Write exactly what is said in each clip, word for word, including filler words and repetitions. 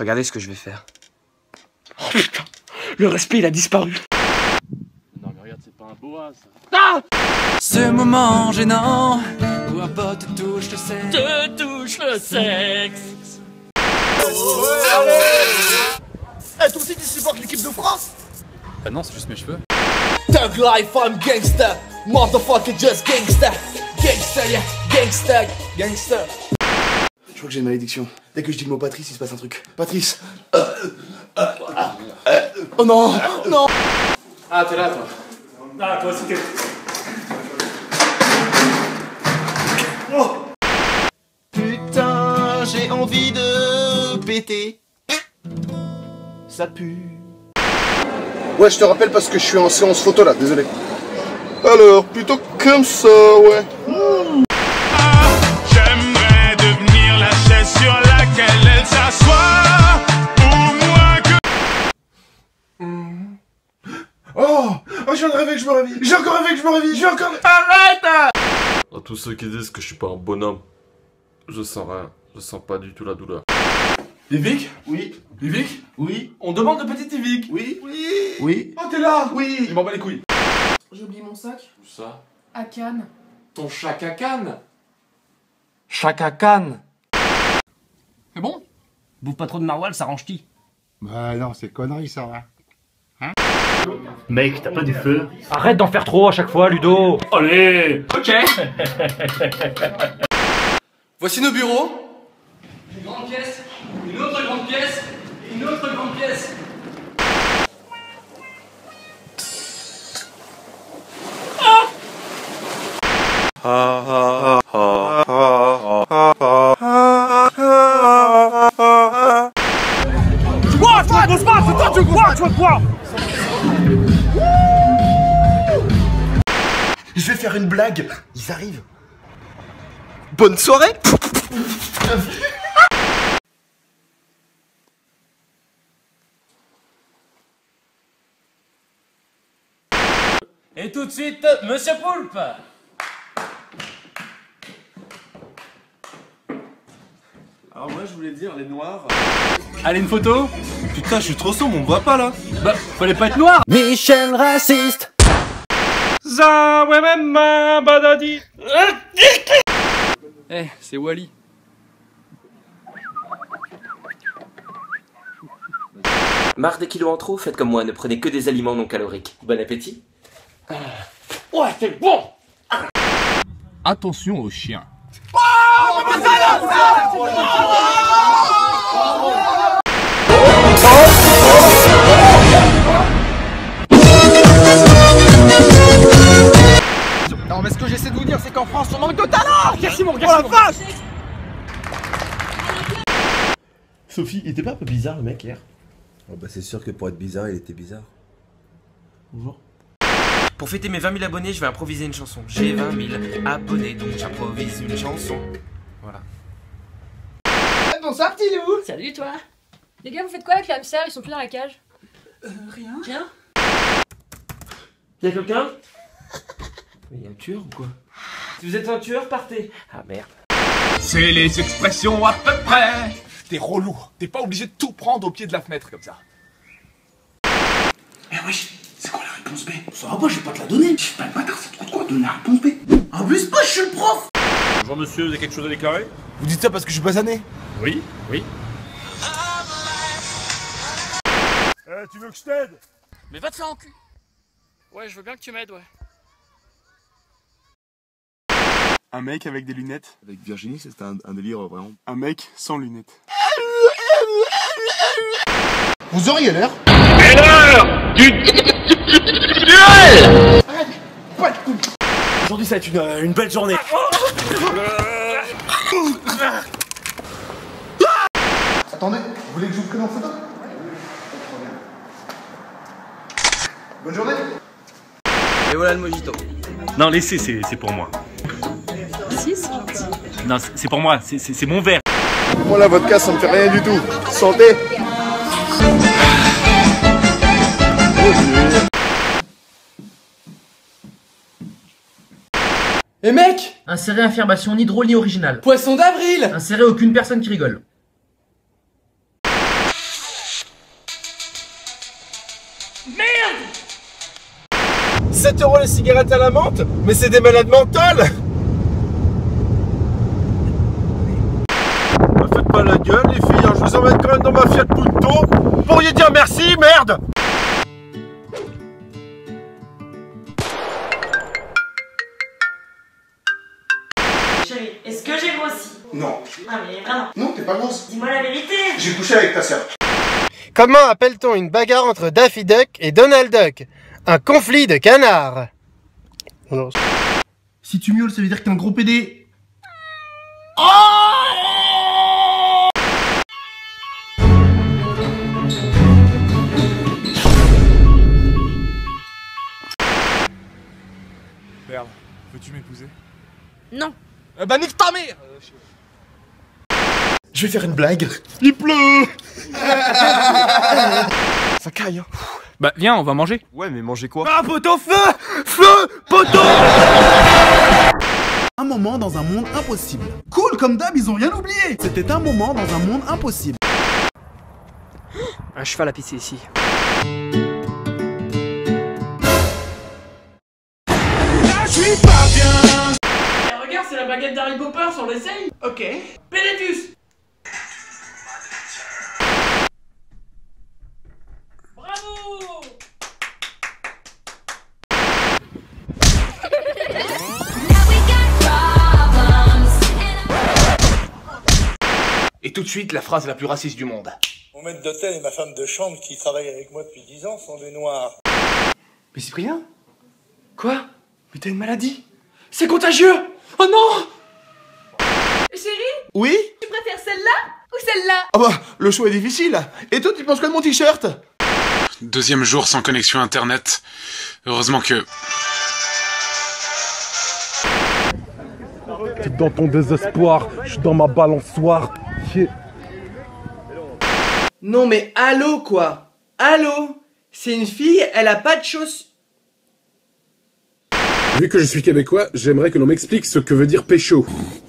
Regardez ce que je vais faire. Oh putain, le respect il a disparu. Non mais regarde, c'est pas un boa ça. Ah! Ce moment gênant où un pote te touche le sexe. Te touche le sexe. Oh, ouais, allez. Eh, toi aussi tu supportes l'équipe de France? Bah non, c'est juste mes cheveux. Thug life, I'm gangster. Motherfucker, just gangster. Gangster, yeah, gangster, gangster. Je crois que j'ai une malédiction. Dès que je dis le mot Patrice, il se passe un truc. Patrice. Euh, euh, euh, euh, oh non, non. Ah, t'es là toi. Ah, toi aussi t'es... Oh. Putain, j'ai envie de péter. Ça pue. Ouais, je te rappelle parce que je suis en séance photo là, désolé. Alors, plutôt comme ça, ouais. Mmh. J'aimerais devenir la chaise sur laquelle elle s'assoit. Pour moi que... Mmh. Oh, oh, je viens de rêver que je me réveille. J'ai encore rêvé que je me réveille. J'ai encore... Arrête! À tous ceux qui disent que je suis pas un bonhomme, je sens rien. Je sens pas du tout la douleur. Yvick? Oui. Yvick? Oui. On demande de petite Yvick. Oui. Oui. Oui. Oh, t'es là? Oui. Il m'en bat les couilles. J'ai oublié mon sac. Où ça? À Cannes. Ton chac à Cannes? Chaka Khan. C'est bon? Bouffe pas trop de maroilles, ça range qui? Bah non, c'est connerie ça, va. Hein? Mec, t'as pas du feu? Arrête d'en faire trop à chaque fois, Ludo. Allez. Ok. Voici nos bureaux. Une grande pièce, une autre grande pièce, et une autre grande pièce. Quoi? Tu vois, grosse passe, c'est toi, tu vois, tu vois quoi? Je vais faire une blague. Ils arrivent. Bonne soirée. Et tout de suite, Monsieur Poulpe. Alors moi je voulais dire les noirs. Allez, une photo? Putain, je suis trop sombre, on me voit pas là. Bah, fallait pas être noir. Michel raciste. Ça, ouais, même, badadi. Eh, c'est Wally. Marre des kilos en trop? Faites comme moi, ne prenez que des aliments non caloriques. Bon appétit. Ouais, c'est bon. Attention aux chiens. Non mais ce que j'essaie de vous dire c'est qu'en France on manque de talent. Merci mon gars. Oh la vache. Sophie, il était pas un peu bizarre le mec hier? Oh bah c'est sûr que pour être bizarre, il était bizarre. Bonjour. Pour fêter mes vingt mille abonnés, je vais improviser une chanson. J'ai vingt mille abonnés, donc j'improvise une chanson. Voilà. Bonsoir petit loup. Salut toi. Les gars, vous faites quoi avec les hamsters? Ils sont plus dans la cage? Euh, rien. Rien? Y'a quelqu'un? Mais y'a un tueur ou quoi? Si vous êtes un tueur, partez. Ah merde. C'est les expressions à peu près. T'es relou. T'es pas obligé de tout prendre au pied de la fenêtre comme ça. Eh wesh, c'est quoi la réponse B? Ça va pas, je vais pas te la donner. Je suis pas le bâtard, c'est trop de quoi donner la réponse B. Abuse pas, je suis le prof. Bonjour monsieur, vous avez quelque chose à déclarer? Vous dites ça parce que je suis basané? Oui, oui. Eh, tu veux que je t'aide? Mais va te faire en cul. Ouais, je veux bien que tu m'aides, ouais. Un mec avec des lunettes. Avec Virginie, c'était un, un délire vraiment. Un mec sans lunettes. Vous auriez l'air. Et l'heure du duel! Pas de couille. Aujourd'hui, ça va être une, une belle journée. Attendez, vous voulez que je vous prenne en photo? Bonne journée. Et voilà le mojito. Non, laissez, c'est pour moi. Si, c'est gentil. Non, c'est pour moi, c'est mon verre. Moi la vodka ça me fait rien du tout. Santé. Eh mec! Insérer affirmation ni drôle ni originale. Poisson d'avril! Insérer aucune personne qui rigole. Merde! sept euros les cigarettes à la menthe? Mais c'est des malades mentales! Ne faites pas la gueule les filles, hein. Je vous emmène quand même dans ma Fiat Punto. Vous pourriez dire merci, merde! Chérie, est-ce que j'ai grossi? Non. Ah mais vraiment? Non, t'es pas grosse. Dis-moi la vérité. J'ai couché avec ta sœur. Comment appelle-t-on une bagarre entre Daffy Duck et Donald Duck? Un conflit de canards. Oh non. Si tu miaules, ça veut dire que t'es un gros pédé. Merde, veux-tu m'épouser? Non. Eh bah nique ta mère. Je vais faire une blague. Il pleut. Ça caille, hein. Bah viens, on va manger. Ouais, mais manger quoi? Ah, poteau, feu! Feu! Poteau! Un moment dans un monde impossible. Cool, comme d'hab, ils ont rien oublié. C'était un moment dans un monde impossible. Un cheval à pisser ici. Là, je suis pas bien. Eh, regarde, c'est la baguette d'Harry Potter, on l'essaye. Ok. Pélétus. Bravo. Et tout de suite, la phrase la plus raciste du monde. Mon maître d'hôtel et ma femme de chambre qui travaillent avec moi depuis dix ans sont des noirs. Mais Cyprien? Quoi? Mais t'as une maladie? C'est contagieux! Oh non! Chérie, Oui? tu préfères celle-là ou celle-là? Ah bah, le choix est difficile. Et toi, tu penses quoi de mon t-shirt? Deuxième jour sans connexion internet. Heureusement que... T'es dans ton désespoir, je suis dans ma balançoire. Non mais allô quoi? Allô? C'est une fille, elle a pas de choses... Vu que je suis québécois, j'aimerais que l'on m'explique ce que veut dire pécho.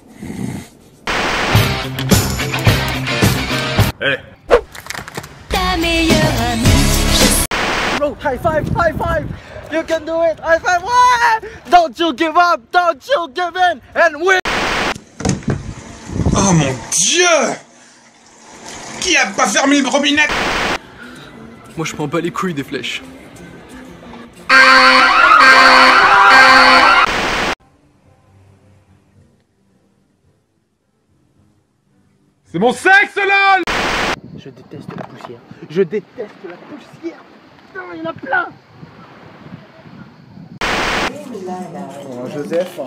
Eh. Ta meilleure amie. Bro, high five, high five! You can do it! High five! Ouais! Don't you give up! Don't you give in! And win! Oh mon Dieu! Qui a pas fermé le robinet? Moi je prends pas les couilles des flèches. C'est mon sexe, lol! Je déteste la poussière. Je déteste la poussière. Putain, il y en a plein. Oh, Joseph.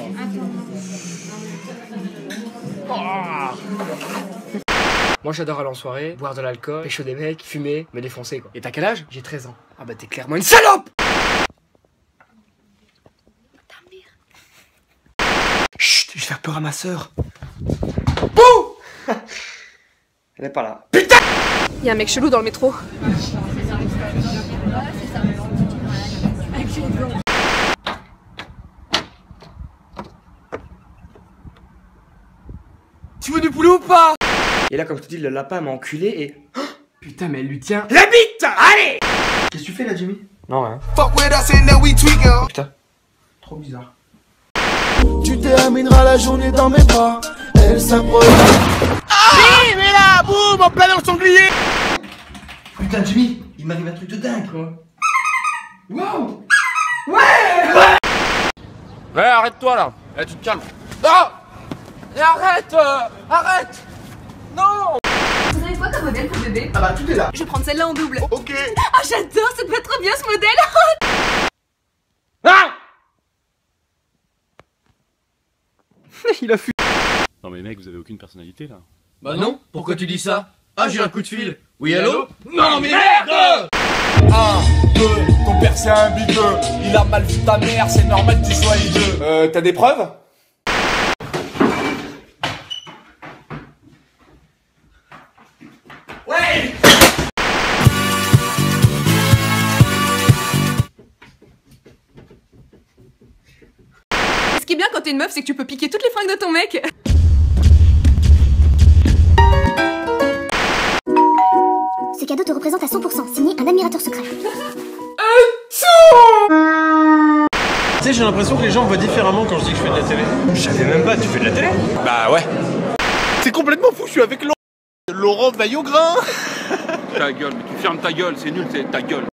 Moi j'adore aller en soirée, boire de l'alcool, pécho des mecs, fumer, me défoncer quoi. Et t'as quel âge? J'ai treize ans. Ah bah t'es clairement une salope! Chut, je vais faire peur à ma sœur. Bouh! Elle est pas là. Putain! Y'a un mec chelou dans le métro. Tu veux du poulet ou pas? Et là comme je te dis, le lapin m'a enculé et... Oh putain mais elle lui tient la bite! Allez! Qu'est-ce que tu fais là Jimmy? Non rien. Putain. Trop bizarre. Tu termineras la journée dans mes bras. Elle s'approche. Ah! Oui, mais là, boum, en plein dans le sanglier! Putain, Jimmy, il m'arrive un truc de dingue, quoi. Wow! Ouais! Ouais! Ouais, arrête-toi là. Eh, tu te calmes. Non! Et arrête! Euh, arrête! Non! Vous avez quoi comme modèle pour bébé? Ah bah tout est là. Je vais prendre celle-là en double. Ok. Ah j'adore, ça te va trop bien ce modèle. Ah! Il a fui. Non mais mec, vous avez aucune personnalité là. Bah non, pourquoi tu dis ça? Ah, j'ai un coup de fil. Oui, allô? Non mais merde! Un, deux, ton père c'est un bideux. Il a mal vu ta mère, c'est normal que tu sois hideux. Euh, t'as des preuves? Ouais! Ce qui est bien quand t'es une meuf, c'est que tu peux piquer toutes les fringues de ton mec. Ce cadeau te représente à cent pour cent, signé un admirateur secret. Tu sais, j'ai l'impression que les gens me voient différemment quand je dis que je fais de la télé. Je savais même pas, tu fais de la télé? Bah ouais. C'est complètement fou, je suis avec Laurent, Laurent Maillot-Grain. Ta gueule, mais tu fermes ta gueule, c'est nul, c'est ta gueule.